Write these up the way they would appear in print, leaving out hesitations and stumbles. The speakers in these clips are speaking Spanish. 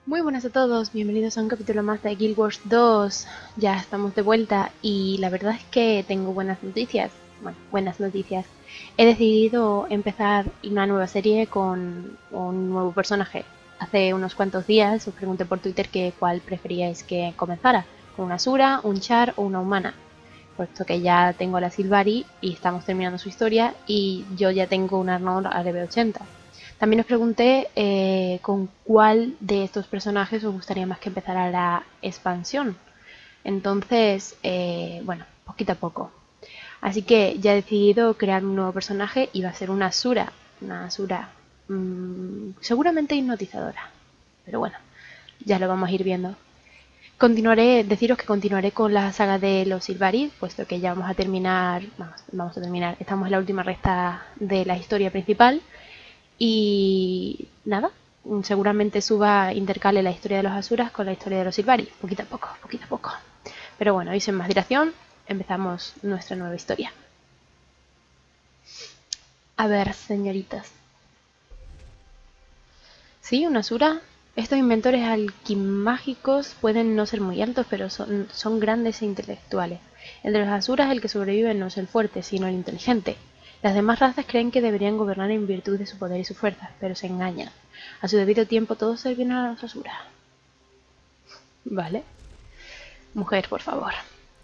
Muy buenas a todos, bienvenidos a un capítulo más de Guild Wars 2. Ya estamos de vuelta y la verdad es que tengo buenas noticias. Bueno, buenas noticias. He decidido empezar una nueva serie con un nuevo personaje. Hace unos cuantos días os pregunté por Twitter que cuál preferíais que comenzara, con una Asura, un Char o una humana. Puesto que ya tengo a la Silvari y estamos terminando su historia y yo ya tengo un Arnor a level 80. También os pregunté con cuál de estos personajes os gustaría más que empezara la expansión. Entonces, bueno, poquito a poco. Así que ya he decidido crear un nuevo personaje y va a ser una Asura. Una Asura seguramente hipnotizadora. Pero bueno, ya lo vamos a ir viendo. Deciros que continuaré con la saga de los Silvari, puesto que ya vamos a terminar, estamos en la última recta de la historia principal. Y nada, seguramente intercale la historia de los Asuras con la historia de los Silvari, poquito a poco, poquito a poco. Pero bueno, y sin más dilación, empezamos nuestra nueva historia. A ver, señoritas. Sí, una Asura. Estos inventores alquimágicos pueden no ser muy altos, pero son grandes e intelectuales. El de los Asuras, el que sobrevive no es el fuerte, sino el inteligente. Las demás razas creen que deberían gobernar en virtud de su poder y su fuerza, pero se engañan. A su debido tiempo todos servirán a los Asuras. Vale. Mujer, por favor.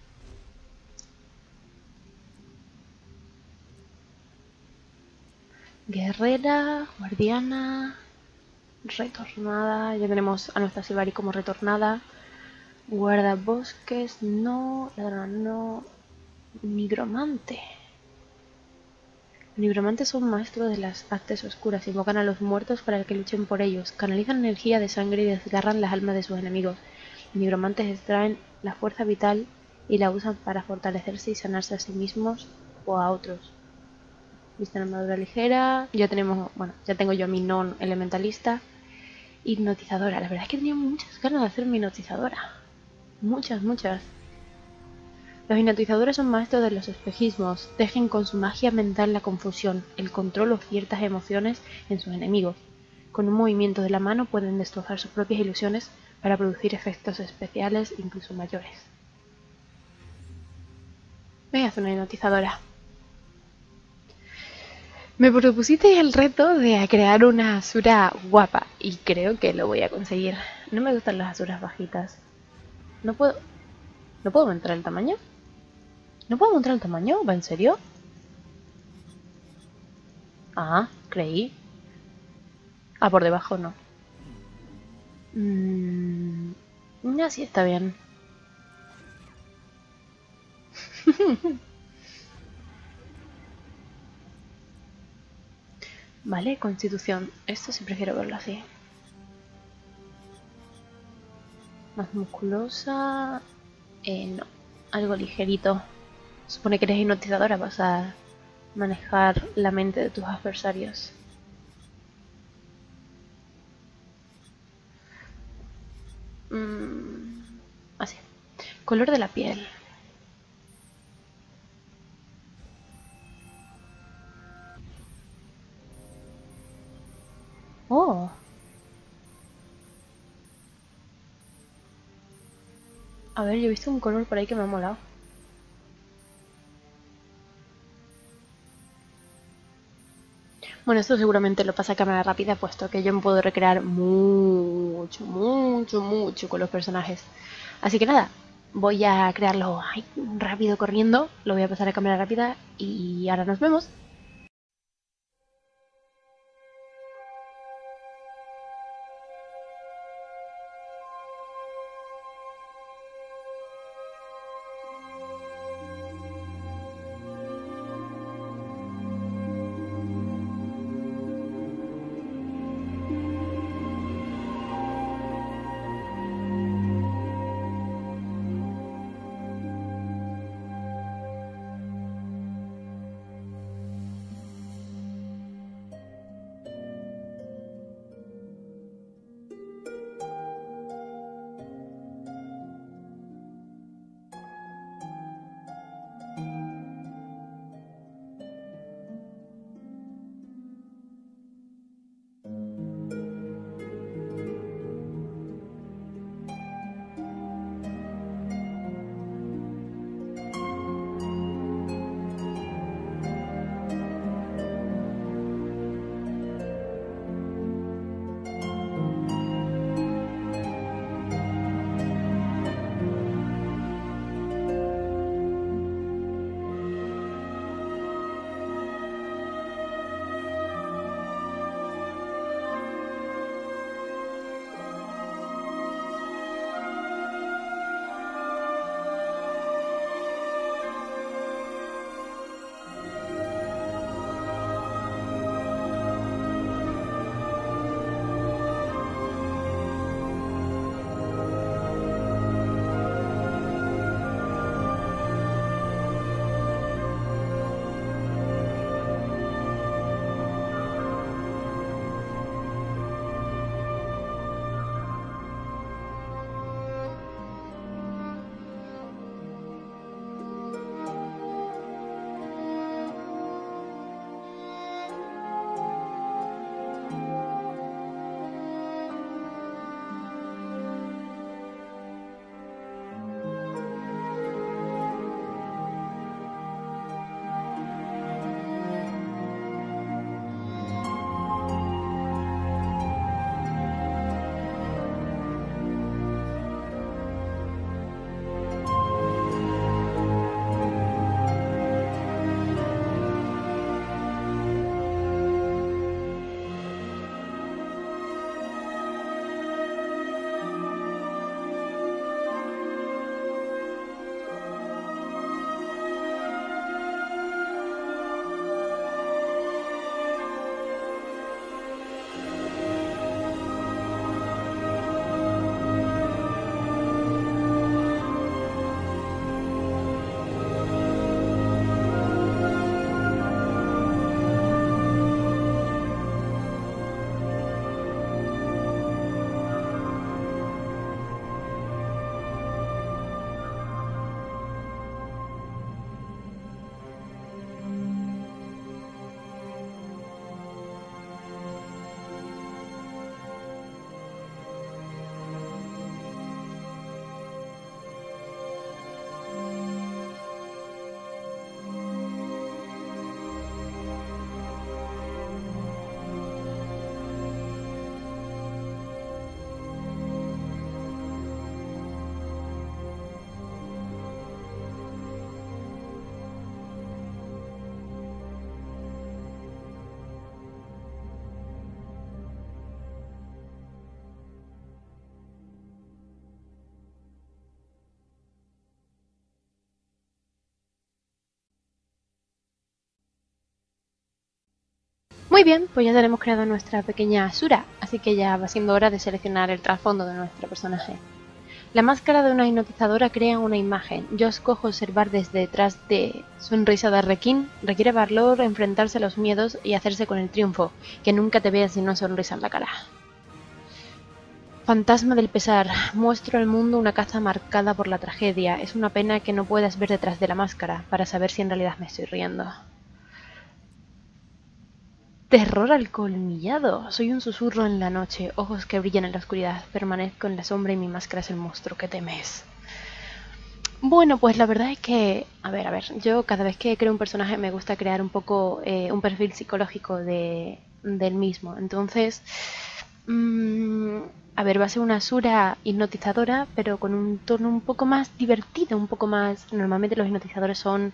Guerrera, guardiana, retornada. Ya tenemos a nuestra Silvari como retornada. Guardabosques, no. Ladrona, no. Nigromante. Los nigromantes son maestros de las artes oscuras. Invocan a los muertos para que luchen por ellos. Canalizan energía de sangre y desgarran las almas de sus enemigos. Los nigromantes extraen la fuerza vital y la usan para fortalecerse y sanarse a sí mismos o a otros. Vista en armadura ligera. Ya tengo yo a mi non elementalista. Hipnotizadora. La verdad es que tenía muchas ganas de hacerme hipnotizadora. Muchas, muchas. Los hipnotizadores son maestros de los espejismos. Tejen con su magia mental la confusión, el control o ciertas emociones en sus enemigos. Con un movimiento de la mano pueden destrozar sus propias ilusiones para producir efectos especiales incluso mayores. Voy a hacer una hipnotizadora. Me propusiste el reto de crear una Asura guapa y creo que lo voy a conseguir. No me gustan las Asuras bajitas. No puedo... ¿No puedo aumentar el tamaño? ¿No puedo aumentar el tamaño? ¿Va en serio? Ah, creí. Ah, por debajo no. Así está bien. Vale, constitución. Esto sí prefiero verlo así. Más musculosa. No. Algo ligerito. Supone que eres hipnotizadora, vas a manejar la mente de tus adversarios. Así. Color de la piel. Oh. A ver, yo he visto un color por ahí que me ha molado. Bueno, esto seguramente lo pasa a cámara rápida, puesto que yo me puedo recrear mucho, mucho, mucho con los personajes. Así que nada, voy a crearlo rápido corriendo, lo voy a pasar a cámara rápida y ahora nos vemos. Muy bien, pues ya tenemos creado nuestra pequeña Asura, así que ya va siendo hora de seleccionar el trasfondo de nuestro personaje. La máscara de una hipnotizadora crea una imagen. Yo escojo observar desde detrás de sonrisa de arlequín. Requiere valor enfrentarse a los miedos y hacerse con el triunfo, que nunca te veas sin una sonrisa en la cara. Fantasma del pesar. Muestro al mundo una caza marcada por la tragedia. Es una pena que no puedas ver detrás de la máscara para saber si en realidad me estoy riendo. Terror al colmillado. Soy un susurro en la noche, ojos que brillan en la oscuridad. Permanezco en la sombra y mi máscara es el monstruo que temes. Bueno, pues la verdad es que, a ver, yo cada vez que creo un personaje me gusta crear un poco un perfil psicológico del mismo. Entonces, a ver, va a ser una Asura hipnotizadora, pero con un tono un poco más divertido, un poco más... Normalmente los hipnotizadores son...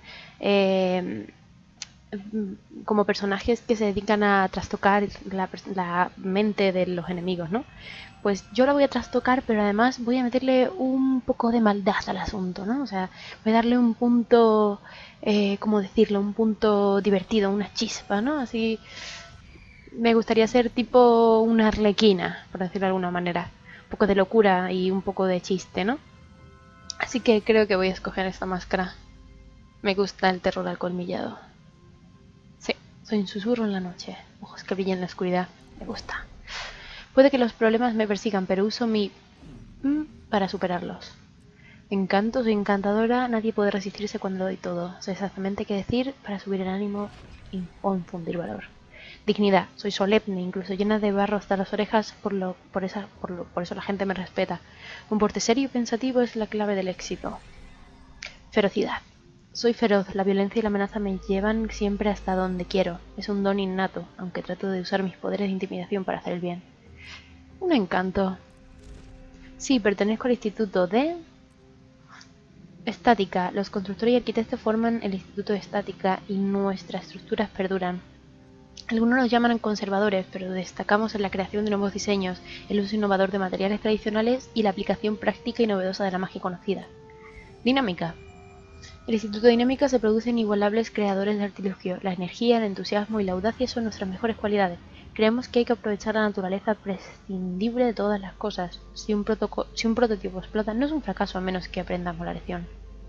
como personajes que se dedican a trastocar la mente de los enemigos, ¿no? Pues yo la voy a trastocar, pero además voy a meterle un poco de maldad al asunto, ¿no? O sea, voy a darle un punto, ¿cómo decirlo? Un punto divertido, una chispa, ¿no? Así me gustaría ser tipo una arlequina, por decirlo de alguna manera. Un poco de locura y un poco de chiste, ¿no? Así que creo que voy a escoger esta máscara. Me gusta el terror al colmillado. Sí, soy un susurro en la noche, ojos que brillan en la oscuridad. Me gusta. Puede que los problemas me persigan, pero uso mi para superarlos. Encanto, soy encantadora, nadie puede resistirse cuando lo doy todo. Sé exactamente qué decir para subir el ánimo o infundir valor. Dignidad, soy solemne, incluso llena de barro hasta las orejas, por eso la gente me respeta. Un porte serio y pensativo es la clave del éxito. Ferocidad. Soy feroz, la violencia y la amenaza me llevan siempre hasta donde quiero. Es un don innato, aunque trato de usar mis poderes de intimidación para hacer el bien. Un encanto. Sí, pertenezco al Instituto de Estática. Los constructores y arquitectos forman el Instituto de Estática y nuestras estructuras perduran. Algunos nos llaman conservadores, pero destacamos en la creación de nuevos diseños, el uso innovador de materiales tradicionales y la aplicación práctica y novedosa de la magia conocida. Dinámica. El Instituto de Dinámica se produce en inigualables creadores de artilugio. La energía, el entusiasmo y la audacia son nuestras mejores cualidades. Creemos que hay que aprovechar la naturaleza prescindible de todas las cosas. Si un prototipo explota, no es un fracaso a menos que aprendamos la lección.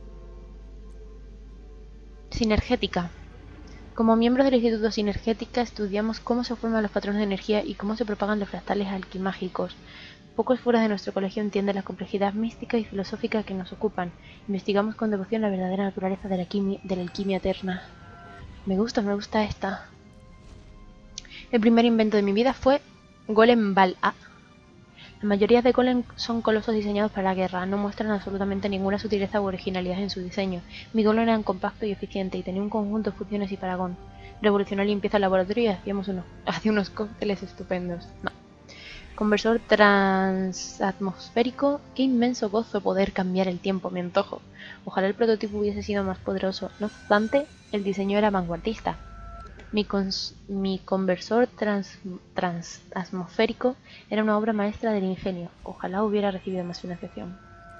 Sinergética. Como miembros del Instituto Sinergética estudiamos cómo se forman los patrones de energía y cómo se propagan los fractales alquimágicos. Pocos fuera de nuestro colegio entienden la complejidad mística y filosófica que nos ocupan. Investigamos con devoción la verdadera naturaleza de la alquimia eterna. Me gusta esta. El primer invento de mi vida fue Golem Bal-A. La mayoría de golem son colosos diseñados para la guerra, no muestran absolutamente ninguna sutileza u originalidad en su diseño. Mi golem era compacto y eficiente y tenía un conjunto de funciones y paragón. Revolucionó la limpieza del laboratorio y hacía unos cócteles estupendos. No. Conversor transatmosférico, qué inmenso gozo poder cambiar el tiempo, me antojo. Ojalá el prototipo hubiese sido más poderoso. No obstante, el diseño era vanguardista. Mi conversor transatmosférico era una obra maestra del ingenio. Ojalá hubiera recibido más financiación.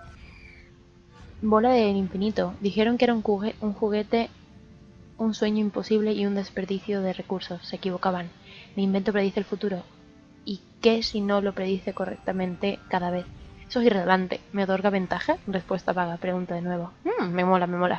Bola del infinito. Dijeron que era un juguete, un sueño imposible y un desperdicio de recursos. Se equivocaban. Mi invento predice el futuro. ¿Y qué si no lo predice correctamente cada vez? Eso es irrelevante. ¿Me otorga ventaja? Respuesta vaga. Pregunta de nuevo. Me mola.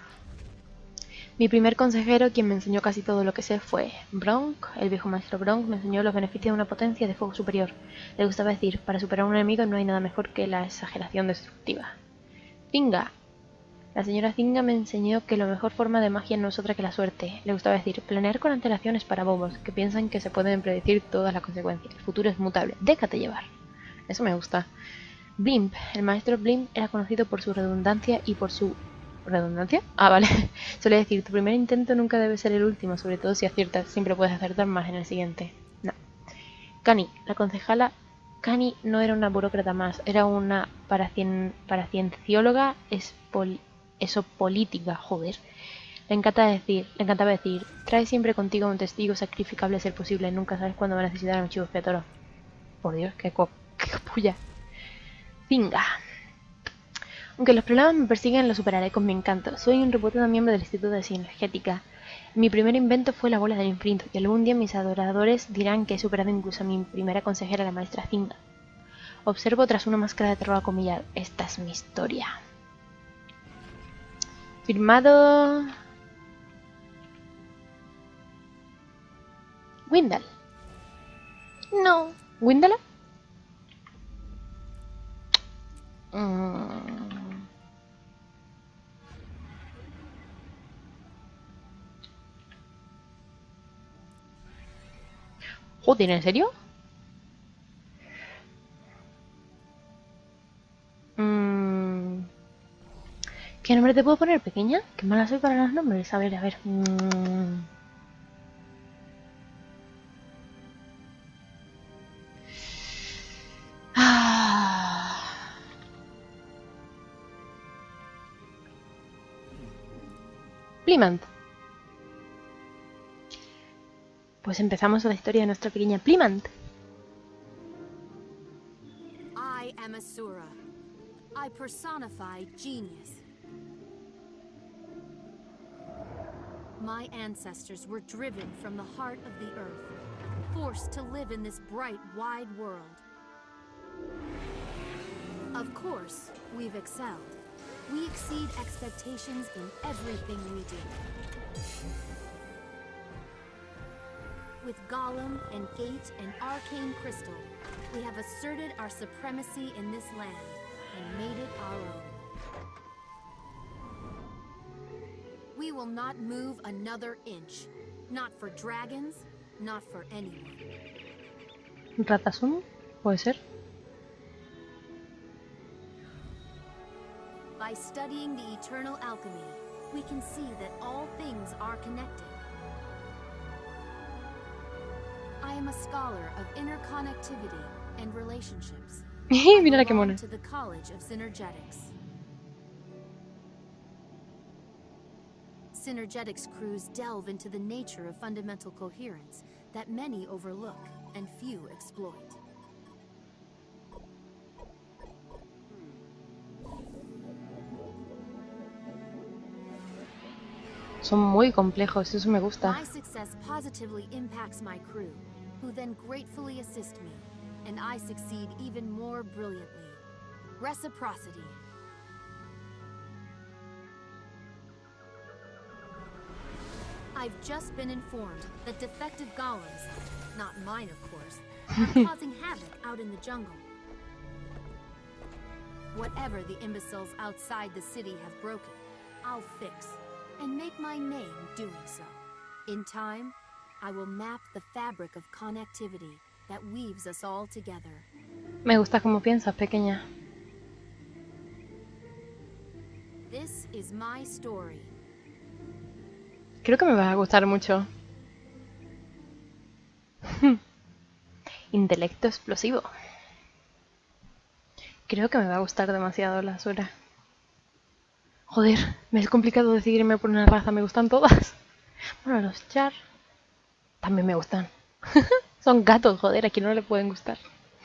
Mi primer consejero, quien me enseñó casi todo lo que sé, fue Bronk. El viejo maestro Bronk me enseñó los beneficios de una potencia de fuego superior. Le gustaba decir, para superar a un enemigo no hay nada mejor que la exageración destructiva. Zinga. La señora Zinga me enseñó que la mejor forma de magia no es otra que la suerte. Le gustaba decir, planear con antelación es para bobos, que piensan que se pueden predecir todas las consecuencias. El futuro es mutable. Déjate llevar. Eso me gusta. Blimp. El maestro Blimp era conocido por su redundancia y por su... ¿Redundancia? Ah, vale. Suele decir, tu primer intento nunca debe ser el último, sobre todo si aciertas, siempre puedes acertar más en el siguiente. No. Cani, la concejala Cani no era una burócrata más, era una paraciencióloga esopolítica, joder. Le encantaba decir, trae siempre contigo un testigo sacrificable a ser posible, nunca sabes cuándo va a necesitar un chivo expiatorio. Por Dios, qué capulla. Zinga. Aunque los problemas me persiguen, los superaré con mi encanto. Soy un reputado miembro del Instituto de Sinergética. Mi primer invento fue la bola del infinito, y algún día mis adoradores dirán que he superado incluso a mi primera consejera, la maestra Zinga. Observo tras una máscara de terror acomillado. Esta es mi historia. Firmado... Windal. No. ¿Windala? Joder, ¿en serio? ¿Qué nombre te puedo poner, pequeña? Qué mala soy para los nombres. A ver, a ver. Plymouth. Pues empezamos la historia de nuestra pequeña Plymouth. I am Asura. I personify genius. My ancestors were driven from the heart of the earth, forced to live in this bright, wide world. Of course, we've excelled. We exceed expectations in everything we do. With Golem and Gate and Arcane Crystal, we have asserted our supremacy in this land and made it our own. We will not move another inch. Not for dragons, not for anyone. ¿Ratazun? ¿Puede ser? By studying the eternal alchemy, we can see that all things are connected. I am a scholar of interconnectivity and relationships. Mira qué mona. To the College of Synergetics. Synergetics crews delve into the nature of fundamental coherence that many overlook and few exploit. Son muy complejos, eso me gusta. My success positively impacts my crew, who then gratefully assist me, and I succeed even more brilliantly. Reciprocity. I've just been informed that defective golems, not mine of course, are causing havoc out in the jungle. Whatever the imbeciles outside the city have broken, I'll fix, and make my name doing so. In time, I will map the fabric of connectivity that weaves us all together. Me gusta cómo piensas, pequeña. This is my story. Creo que me va a gustar mucho. Intelecto explosivo. Creo que me va a gustar demasiado la Asura. Joder, me es complicado decidirme por una raza, me gustan todas. Bueno, los Char también me gustan. Son gatos, joder, a quién no le pueden gustar.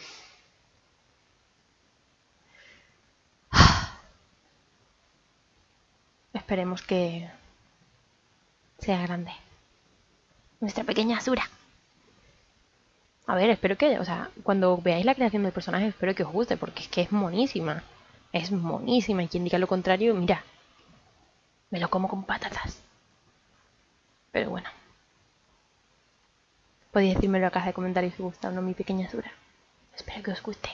Esperemos que sea grande. Nuestra pequeña Asura. A ver, espero que, o sea, cuando veáis la creación del personaje, espero que os guste, porque es que es monísima. Es monísima, y quien diga lo contrario, mira, me lo como con patatas. Pero bueno. Podéis decírmelo en la caja de comentarios si os gusta o no mi pequeña Asura. Espero que os guste.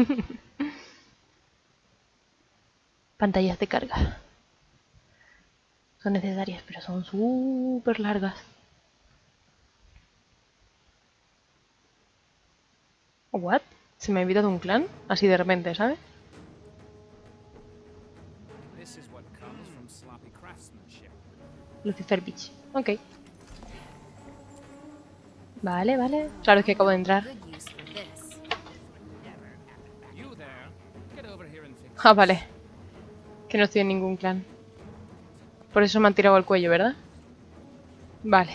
Pantallas de carga. Son necesarias, pero son súper largas. ¿What? ¿Se me ha olvidado un clan? Así de repente, ¿sabes? Lucifer Beach. Ok. Vale, vale. Claro, es que acabo de entrar. Ah, vale. Que no estoy en ningún clan. Por eso me han tirado al cuello, ¿verdad? Vale.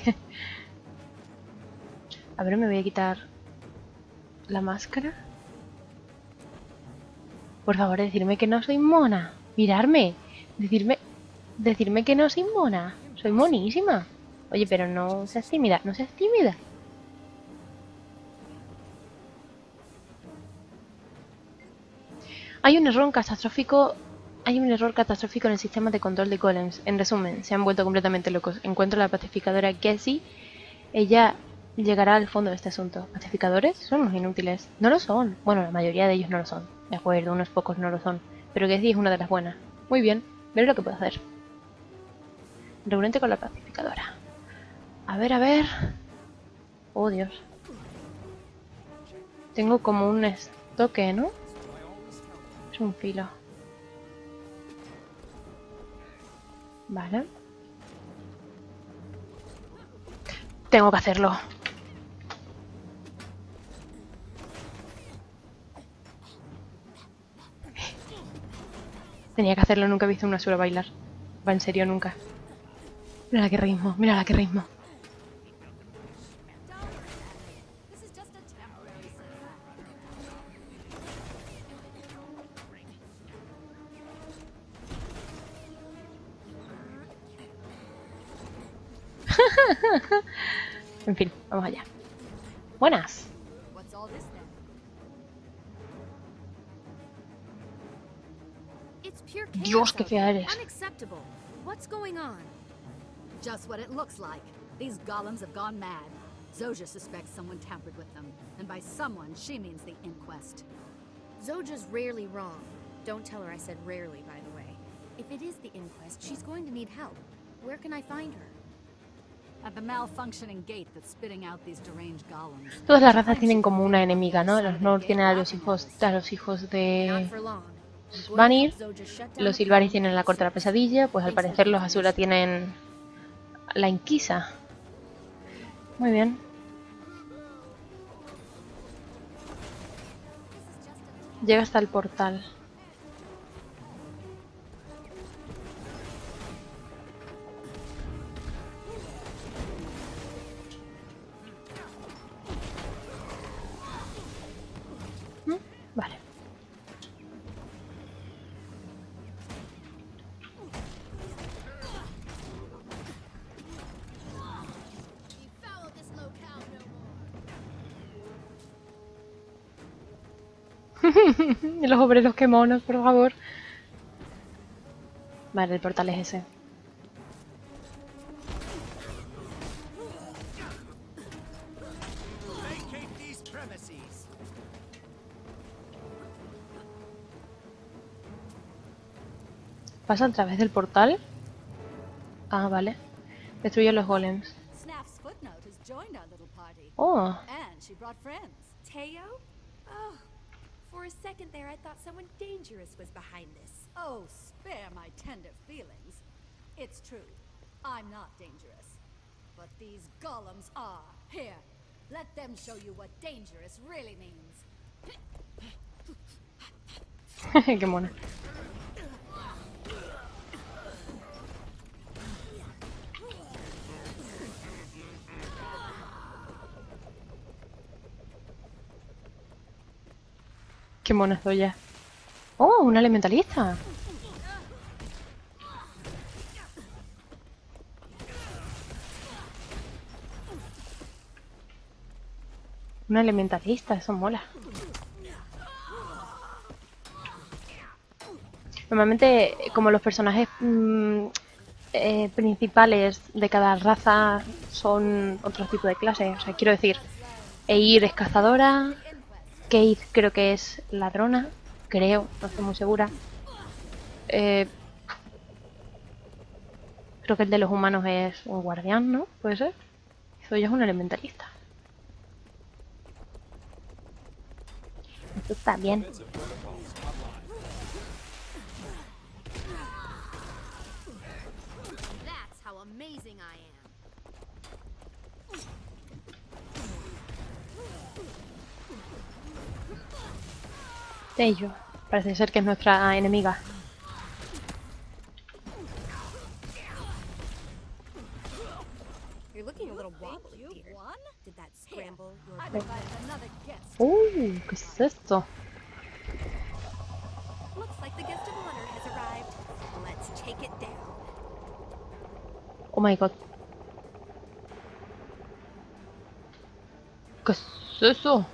A ver, me voy a quitar la máscara. Por favor, decirme que no soy mona. Mirarme. Decirme que no soy mona. Soy monísima. Oye, pero no seas tímida, no seas tímida. Hay un error catastrófico en el sistema de control de golems. En resumen, se han vuelto completamente locos. Encuentro a la pacificadora Gessie. Ella llegará al fondo de este asunto. ¿Pacificadores? Son unos inútiles. No lo son. Bueno, la mayoría de ellos no lo son. De acuerdo, unos pocos no lo son. Pero Gessie es una de las buenas. Muy bien, veré lo que puedo hacer. Reúnete con la pacificadora. A ver, a ver. Oh, Dios. Tengo como un estoque, ¿no? Es un filo. Vale. Tengo que hacerlo. Tenía que hacerlo, nunca he visto una Asura bailar. Va, en serio, nunca. Mira qué ritmo, mira qué ritmo. En fin, vamos allá. Buenas. Dios, qué fea eres. Unacceptable. What's going on? Just what it looks like. These golems have gone mad. Zojja suspects someone tampered with them. And by someone, she means the Inquest. Zojja's rarely wrong. Don't tell her I said rarely, by the way. If it is the Inquest, she's going to need help. Where can I find her? At the malfunctioning gate that's spitting out these deranged golems. Todas las razas tienen como una enemiga, ¿no? Los Nord tienen a los hijos de Not for long. Vanir. Los Silvaris tienen la corte de la pesadilla. Pues al parecer los Asura tienen la Inquisa. Muy bien. Llega hasta el portal. Vale. Los obreros, qué monos, por favor. Vale, el portal es ese. ¿Pasa a través del portal? Ah, vale. Destruye los golems. Snap's footnote has joined our little party. Oh. And she brought friends. Teo? Oh, for a second there I thought someone dangerous was behind this. Oh, spare my tender feelings. It's true. I'm not dangerous. But these golems are. Here, let them show you what dangerous really means. Qué mona. Qué mona soy ya. Oh, una elementalista. Una elementalista, eso mola. Normalmente, como los personajes principales de cada raza son otro tipo de clase. O sea, quiero decir, Eir es cazadora, Keith creo que es ladrona, creo, no estoy muy segura. Creo que el de los humanos es un guardián, ¿no? ¿Puede ser? Zoya es un elementalista. Esto está bien. That's how amazing I am. Ello. Parece ser que es nuestra enemiga. You're looking a little wobbly, dear. One? Did that scramble your I brain? provided another guest. ¿Qué es esto? Looks like the guest of honor has arrived. Let's take it down. Oh my god. ¿Qué es eso?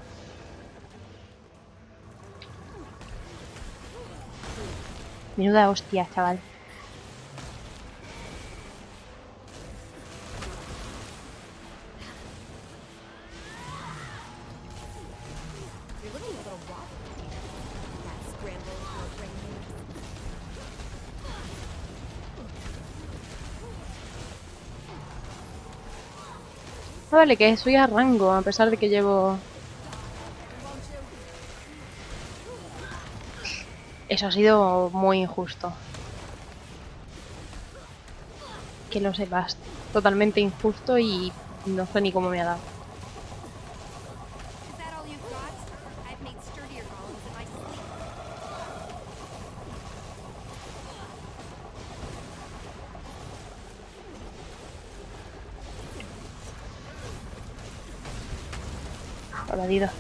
Menuda hostia, chaval. You're looking a little wobbly. That scramble for brain moves. Ah, vale, que soy a rango, a pesar de que llevo... Eso ha sido muy injusto. Que lo sepas. Totalmente injusto y no sé ni cómo me ha dado. Is that all you've got? I've made sturdier golems in my sleep. Jodido.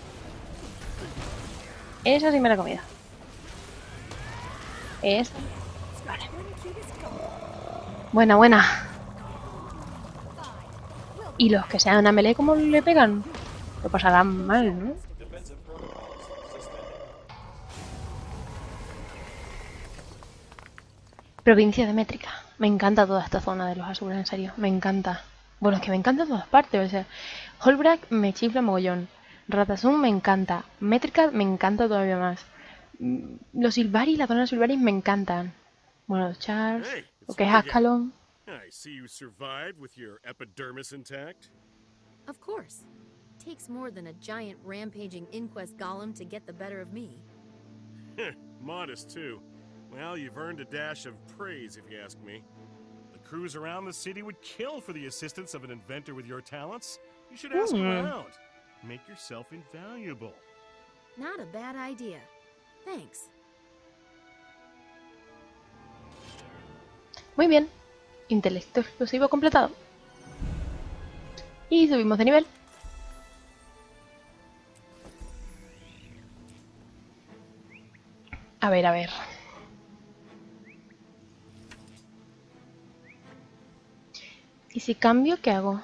Esa sí me la he comido. Es... Vale. Buena, buena. Y los que sean a melee, ¿cómo le pegan? Lo pasarán mal, ¿no? Provincia de Métrica. Me encanta toda esta zona de los Asuras, en serio. Me encanta. Bueno, es que me encanta todas partes. O sea, Holbrack me chifla mogollón. Ratazun me encanta. Métrica me encanta todavía más. Los Silvari, la zona de Silvari me encantan. Bueno, los Charles, Hey, lo it's que es me again. Ascalon. I see you survived with your epidermis intact. Of course. Takes more than a giant rampaging inquest golem to get the better of me. Modest, too. Well, you've earned a dash of praise, if you ask me. The crews around the city would kill for the assistance of an inventor with your talents. You should ask around. Make yourself invaluable. Not a bad idea. Thanks. Muy bien. Intelecto explosivo completado. Y subimos de nivel. A ver, a ver. ¿Y si cambio, qué hago?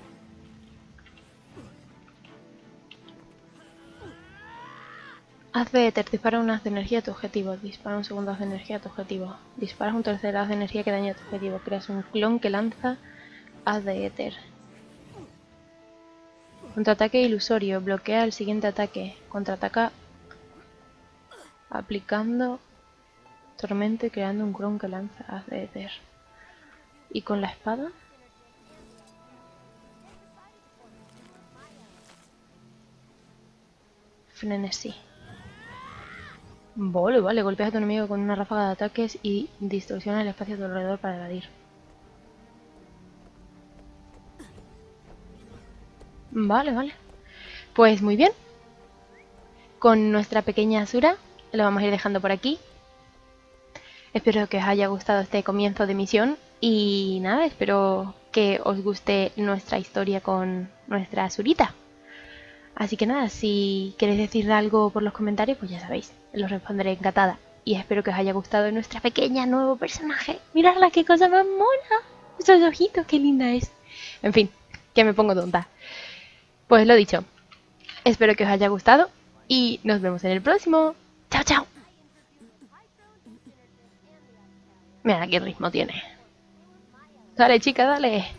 Haz de éter, dispara un haz de energía a tu objetivo. Dispara un segundo haz de energía a tu objetivo. Disparas un tercer haz de energía que daña a tu objetivo. Creas un clon que lanza haz de éter. Contraataque ilusorio. Bloquea el siguiente ataque. Contraataca aplicando tormento y creando un clon que lanza haz de éter. ¿Y con la espada? Frenesí. Vale, vale, golpeas a tu enemigo con una ráfaga de ataques y distorsiona el espacio a tu alrededor para evadir. Vale, vale. Pues muy bien. Con nuestra pequeña Asura lo vamos a ir dejando por aquí. Espero que os haya gustado este comienzo de misión y nada, espero que os guste nuestra historia con nuestra Asurita. Así que nada, si queréis decir algo por los comentarios, pues ya sabéis, lo responderé encantada. Y espero que os haya gustado nuestra pequeña nuevo personaje. Miradla, qué cosa más mona. Esos ojitos, qué linda es. En fin, que me pongo tonta. Pues lo dicho, espero que os haya gustado y nos vemos en el próximo. ¡Chao, chao! Mira qué ritmo tiene. Dale, chica, dale.